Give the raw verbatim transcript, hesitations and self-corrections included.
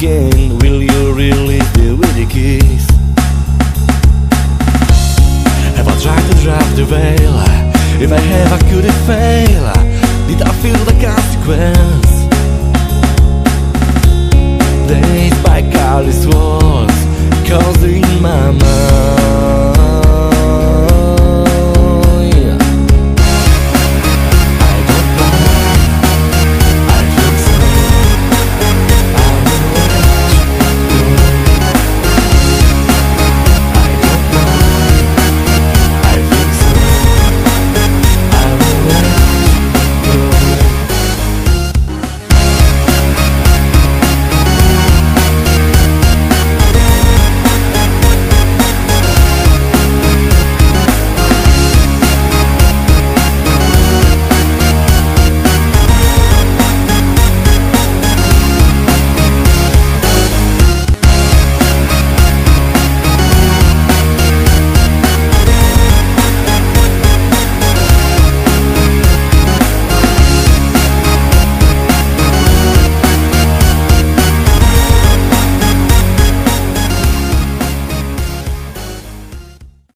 again. Will you really do with a kiss? Have I tried to drop the veil? If I have, I couldn't fail. Did I feel the consequence? Dazed by careless words, Cosy in my mind.